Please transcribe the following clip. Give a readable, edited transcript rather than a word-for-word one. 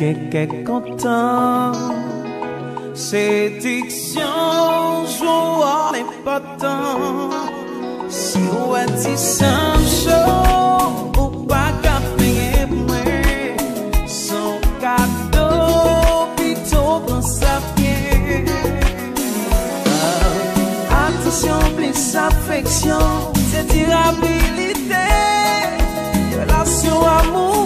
qu'est content. Séduction, joie, l'important. Si on a dit sans chaud, ou pas qu'à payer moins. Son cadeau, plutôt quand ça vient. Attention, plus affection, c'est durabilité. Relation amour.